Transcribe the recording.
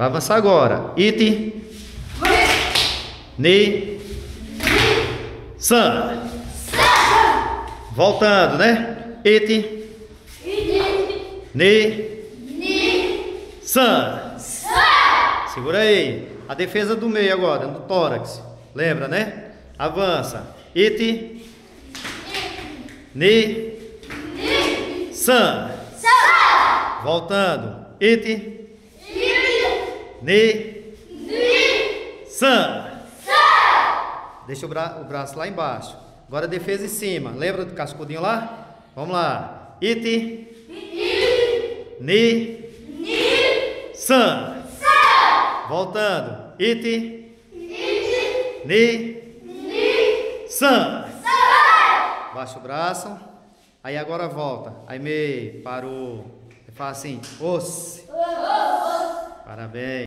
Vai avançar agora. Iti. Ni. San. Voltando, né? Iti. Ni. San. Segura aí. A defesa do meio agora, no tórax. Lembra, né? Avança. Iti. Ni. San. Voltando. Iti. Ni. San. Deixa o braço lá embaixo. Agora defesa em cima. Lembra do cascudinho lá? Vamos lá. Iti. Ni. San. Voltando. Iti. Ni. San. Baixa o braço. Aí agora volta. Aí meio. Parou. Faz assim. Os. Parabéns.